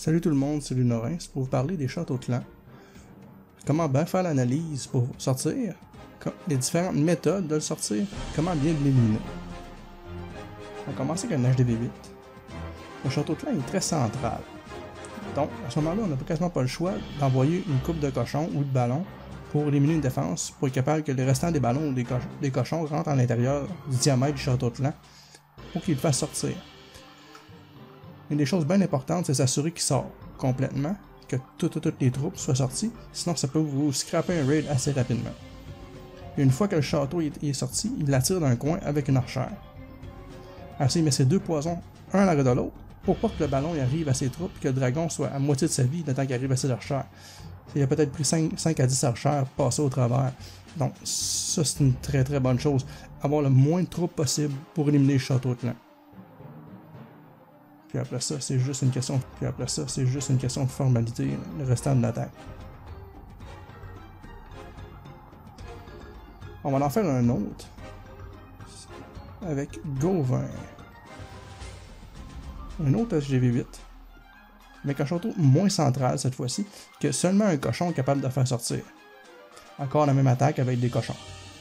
Salut tout le monde, c'est Lunorin, c'est pour vous parler des châteaux clans. Comment bien faire l'analyse pour sortir, les différentes méthodes de le sortir, comment bien l'éliminer. On va commencer avec un HDV8. Le château clan est très central. Donc, à ce moment-là, on n'a quasiment pas le choix d'envoyer une coupe de cochons ou de ballons pour éliminer une défense, pour être capable que les restants des ballons ou des cochons rentrent à l'intérieur du diamètre du château clan pour qu'il le fasse sortir. Une des choses bien importantes, c'est s'assurer qu'il sort complètement, que toutes les troupes soient sorties, sinon ça peut vous scraper un raid assez rapidement. Et une fois que le château est sorti, il l'attire d'un coin avec une archère. Ainsi, il met ses deux poisons, un à l'arrêt de l'autre, pour pas que le ballon arrive à ses troupes et que le dragon soit à moitié de sa vie le temps qu'il arrive à ses archères. Il a peut-être pris 5 à 10 archères passées au travers. Donc ça, c'est une très bonne chose. Avoir le moins de troupes possible pour éliminer le château clan. Puis après ça, c'est juste une question de formalité, le restant de l'attaque. On va en faire un autre avec Gauvin. Un autre HDV8 avec un château moins central cette fois-ci, que seulement un cochon est capable de faire sortir. Encore la même attaque avec des cochons.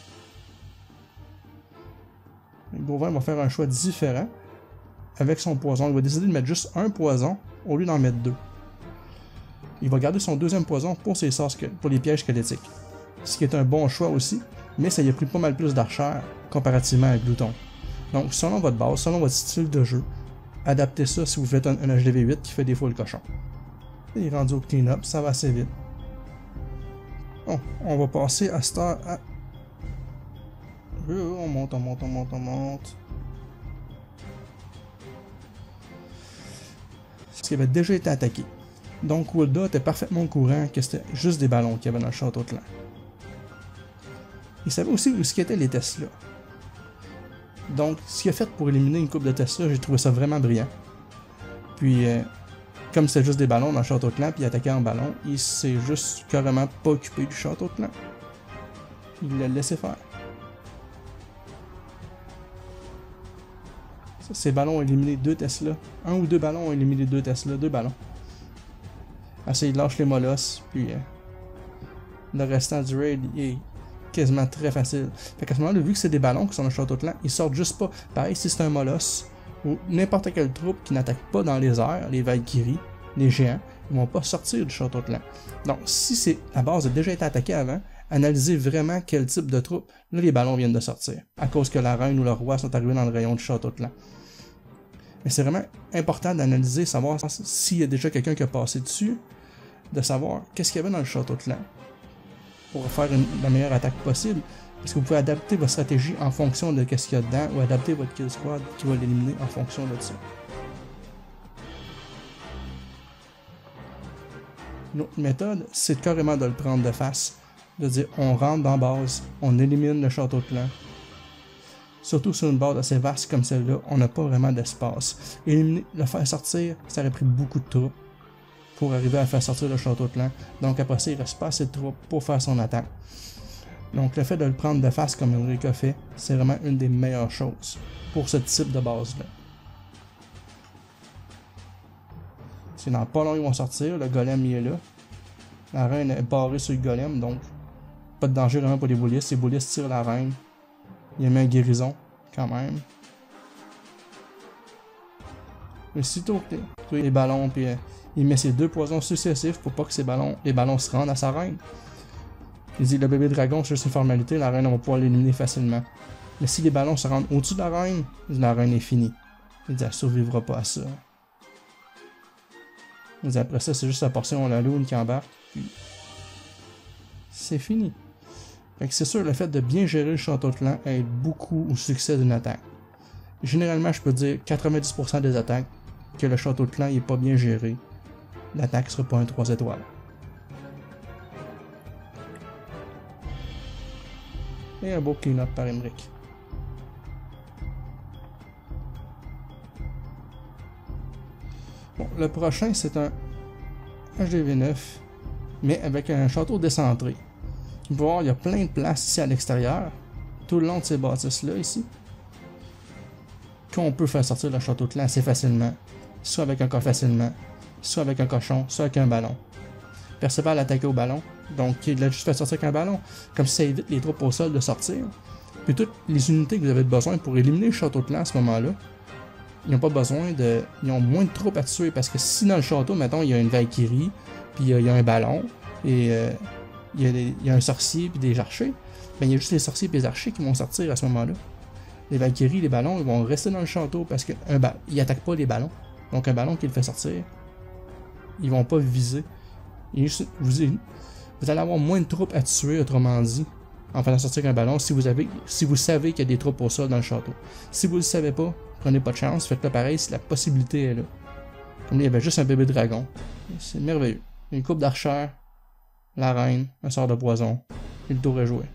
Gauvin va faire un choix différent. Avec son poison, il va décider de mettre juste un poison au lieu d'en mettre deux. Il va garder son deuxième poison pour ses sorts, pour les pièges squelettiques. Ce qui est un bon choix aussi, mais ça y a pris pas mal plus d'archères comparativement avec Glouton. Donc selon votre base, selon votre style de jeu, adaptez ça si vous faites un HDV8 qui fait des fois le cochon. Il est rendu au clean-up, ça va assez vite. Bon, on va passer à cette heure à... On monte. Parce qu'il avait déjà été attaqué. Donc Wilda était parfaitement au courant que c'était juste des ballons qu'il y avait dans le château clan. Il savait aussi où étaient les Tesla. Donc ce qu'il a fait pour éliminer une coupe de Tesla, j'ai trouvé ça vraiment brillant. Puis comme c'était juste des ballons dans le château clan, puis il attaquait en ballon, il s'est juste carrément pas occupé du château clan. Il l'a laissé faire. Ça, ces ballons ont éliminé 2 Tesla. Un ou deux ballons ont éliminé 2 Tesla. 2 ballons. Assez, il lâche les molosses, puis le restant du raid est quasiment très facile. Fait qu'à ce moment-là, vu que c'est des ballons qui sont dans le château clan, ils sortent juste pas. Pareil, si c'est un molosse, ou n'importe quelle troupe qui n'attaque pas dans les airs, les Valkyries, les géants, ils vont pas sortir du château clan. Donc, si la base a déjà été attaquée avant, analysez vraiment quel type de troupe. Là, les ballons viennent de sortir, à cause que la reine ou le roi sont arrivés dans le rayon du château clan. Mais c'est vraiment important d'analyser, savoir s'il y a déjà quelqu'un qui a passé dessus, de savoir qu'est-ce qu'il y avait dans le château clan pour faire la meilleure attaque possible. Parce que vous pouvez adapter votre stratégie en fonction de ce qu'il y a dedans, ou adapter votre kill squad qui va l'éliminer en fonction de ça. Une autre méthode, c'est carrément de le prendre de face, de dire on rentre dans la base, on élimine le château clan. Surtout sur une base assez vaste comme celle-là, on n'a pas vraiment d'espace. Éliminer, le faire sortir, ça aurait pris beaucoup de troupes pour arriver à faire sortir le château clan. Donc après ça, il ne reste pas assez de troupes pour faire son attaque. Donc le fait de le prendre de face comme Ulrich a fait, c'est vraiment une des meilleures choses pour ce type de base-là. C'est dans pas long ils vont sortir, le golem il est là. La reine est barrée sur le golem, donc pas de danger vraiment pour les boulistes. Les boulistes tirent la reine. Il a mis un guérison, quand même. Mais sitôt que les ballons, puis il met ses 2 poisons successifs pour pas que les ballons se rendent à sa reine. Il dit le bébé dragon, c'est juste une formalité, la reine on va pouvoir l'éliminer facilement. Mais si les ballons se rendent au-dessus de la reine est finie. Il dit elle survivra pas à ça. Il dit après ça, c'est juste la portion la lune qui embarque, puis c'est fini. Fait que c'est sûr, le fait de bien gérer le château clan aide beaucoup au succès d'une attaque. Généralement, je peux dire 90% des attaques que le château clan n'est pas bien géré, l'attaque ne sera pas un 3 étoiles. Et un beau clean-up par Emmerich. Bon, le prochain, c'est un HDV9, mais avec un château décentré. Vous pouvez voir, il y a plein de places ici à l'extérieur, tout le long de ces bâtisses-là, ici, qu'on peut faire sortir le château clan assez facilement, soit avec un coffre facilement, soit avec un cochon, soit avec un ballon. Perceval attaquait au ballon, donc il l'a juste fait sortir avec un ballon, comme ça évite les troupes au sol de sortir. Puis toutes les unités que vous avez besoin pour éliminer le château de clan à ce moment-là, ils n'ont pas besoin de... Ils ont moins de troupes à tuer, parce que si dans le château, mettons, il y a une Valkyrie, puis il y a un ballon, et il y a un sorcier, puis des archers, ben il y a juste les sorciers et les archers qui vont sortir à ce moment-là. Les Valkyries, les ballons, ils vont rester dans le château, parce qu'ils n'attaquent pas les ballons. Donc un ballon qui le fait sortir, ils vont pas viser. Vous allez avoir moins de troupes à tuer, autrement dit, en faisant sortir un ballon, si vous savez qu'il y a des troupes au sol dans le château. Si vous ne le savez pas, prenez pas de chance, faites-le pareil si la possibilité est là. Comme il y avait juste un bébé dragon. C'est merveilleux. Une coupe d'archère, la reine, un sort de poison, et le tour est joué.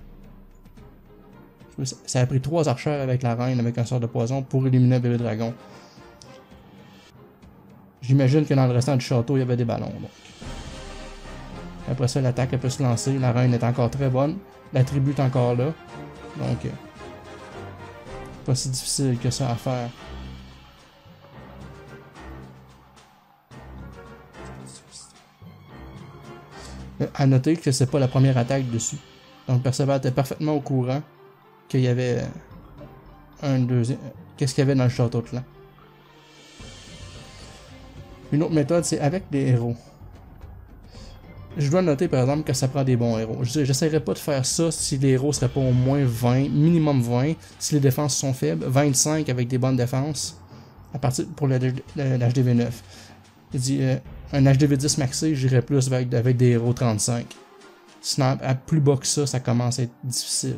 Ça a pris 3 archères avec la reine, avec un sort de poison, pour éliminer un bébé dragon. J'imagine que dans le restant du château, il y avait des ballons. Donc. Après ça, l'attaque peut se lancer. La reine est encore très bonne. La tribu est encore là. Donc, pas si difficile que ça à faire. À noter que c'est pas la première attaque dessus. Donc, Perceval était parfaitement au courant qu'il y avait un deuxième. Qu'est-ce qu'il y avait dans le château de clan. Une autre méthode, c'est avec des héros. Je dois noter par exemple que ça prend des bons héros. J'essaierai pas de faire ça si les héros seraient pas au moins 20, minimum 20, si les défenses sont faibles, 25 avec des bonnes défenses, à partir pour l'HDV9. Il dit un HDV10 maxé, j'irais plus avec des héros 35. Sinon, à plus bas que ça, ça commence à être difficile.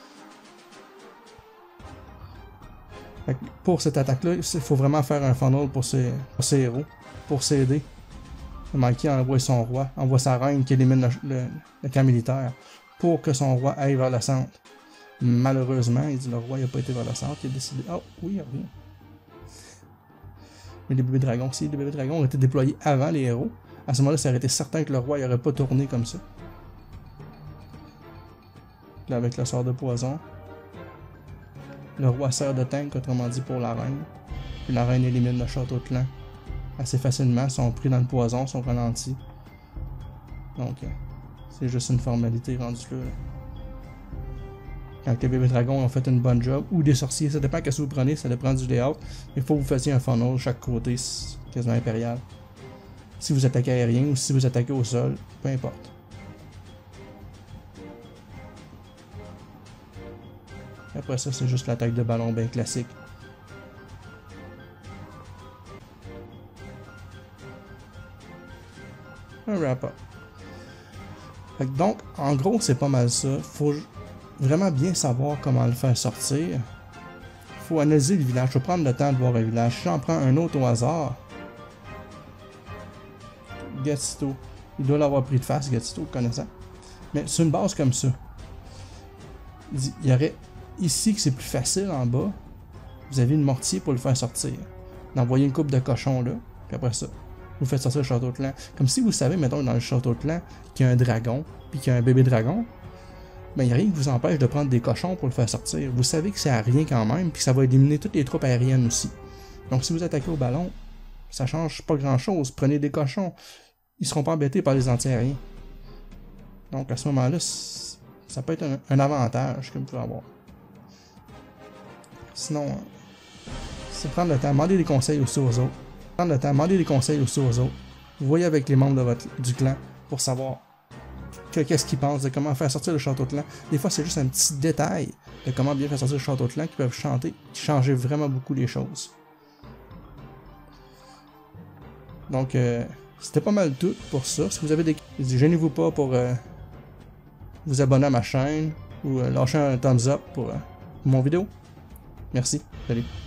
Pour cette attaque-là, il faut vraiment faire un funnel pour ces héros, pour s'aider. Mikey envoie son roi, envoie sa reine qui élimine le camp militaire pour que son roi aille vers le centre. Malheureusement, il dit le roi n'a pas été vers le centre, il a décidé. Oh, oui, il revient. Mais les bébés dragons, si les bébés dragons ont été déployés avant les héros, à ce moment-là, ça aurait été certain que le roi n'aurait pas tourné comme ça. Là, avec le sort de poison, le roi sert de tank, autrement dit pour la reine. Puis la reine élimine le château de clan assez facilement, sont pris dans le poison, sont ralentis. Donc, c'est juste une formalité rendue là. Quand les bébés dragons ont fait une bonne job, ou des sorciers, ça dépend qu'est-ce que vous prenez, ça dépend du layout. Il faut que vous fassiez un funnel de chaque côté, c'est quasiment impérial. Si vous attaquez aérien ou si vous attaquez au sol, peu importe. Après ça, c'est juste l'attaque de ballon bien classique. Un wrap-up. Donc, en gros, c'est pas mal ça. Faut vraiment bien savoir comment le faire sortir. Faut analyser le village. Faut prendre le temps de voir le village. Si j'en prends un autre au hasard, Gatito. Il doit l'avoir pris de face, Gatito, connaissant. Mais sur une base comme ça, il y aurait ici que c'est plus facile en bas. Vous avez une mortier pour le faire sortir. D'envoyer une coupe de cochons là, puis après ça, vous faites sortir le château de clan. Comme si vous savez, mettons, dans le château de clan, qu'il y a un dragon, puis qu'il y a un bébé dragon, ben il n'y a rien qui vous empêche de prendre des cochons pour le faire sortir. Vous savez que c'est à rien quand même, puis que ça va éliminer toutes les troupes aériennes aussi. Donc si vous attaquez au ballon, ça change pas grand chose. Prenez des cochons. Ils seront pas embêtés par les anti-aériens. Donc à ce moment-là, ça peut être un avantage que vous pouvez avoir. Sinon, c'est prendre le temps, demander des conseils aussi aux autres. Prendre le temps, demander des conseils aussi aux autres. Vous voyez avec les membres de du clan pour savoir qu'est-ce qu'ils pensent de comment faire sortir le château de clan. Des fois, c'est juste un petit détail de comment bien faire sortir le château de clan qui peuvent changer vraiment beaucoup les choses. Donc, c'était pas mal tout pour ça. Si vous avez des... Gênez-vous pas pour vous abonner à ma chaîne ou lâcher un thumbs up pour mon vidéo. Merci. Salut.